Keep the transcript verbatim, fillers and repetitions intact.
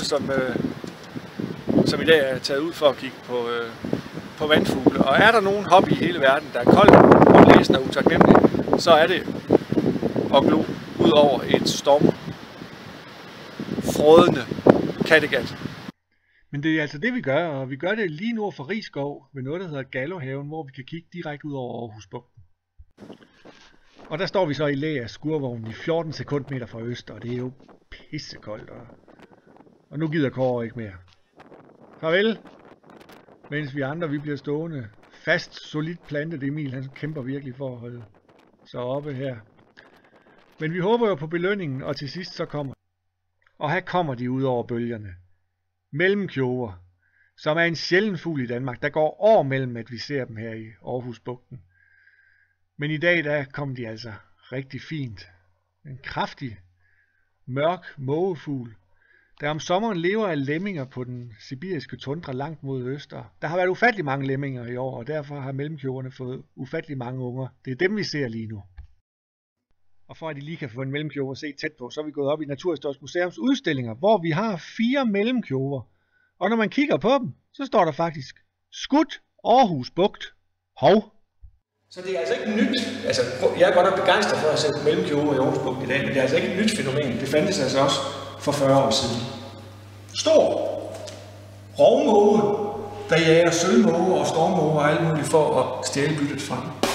som, øh, som i dag er taget ud for at kigge på, øh, på vandfugle. Og er der nogen hobby i hele verden, der er kold, grundlæsende og utaknemmelig, så er det at glo ud over et stormfrådende Kattegat. Men det er altså det, vi gør, og vi gør det lige nord for Risskov ved noget, der hedder Gallohaven, hvor vi kan kigge direkte ud over Aarhusbugten. Og der står vi så i læ af skurvognen i fjorten sekundmeter fra øst, og det er jo pissekoldt. Og, og nu gider Kåre ikke mere. Farvel! Mens vi andre, vi bliver stående fast, solidt plantet. Emil, han kæmper virkelig for at holde sig oppe her. Men vi håber jo på belønningen, og til sidst så kommer. Og her kommer de ud over bølgerne. Mellemkjover, som er en sjælden fugl i Danmark. Der går år mellem, at vi ser dem her i Aarhusbugten. Men i dag, der kom de altså rigtig fint. En kraftig, mørk mågefugl, der om sommeren lever af lemminger på den sibiriske tundra langt mod øster. Der har været ufattelig mange lemminger i år, og derfor har mellemkjoverne fået ufattelig mange unger. Det er dem, vi ser lige nu. Og for at I lige kan få en mellemkjover at se tæt på, så er vi gået op i Naturhistorisk Museums udstillinger, hvor vi har fire mellemkjover. Og når man kigger på dem, så står der faktisk skudt Aarhus Bugt. Hov! Så det er altså ikke nyt. Altså, jeg er godt nok begejstret for at sætte mellemkjover i Aarhus Bugt i dag, men det er altså ikke et nyt fænomen. Det fandtes altså også for fyrre år siden. Stor rovmåge, der jager sølvmåge og stormmåge og alt muligt for at stjæle byttet fra dem.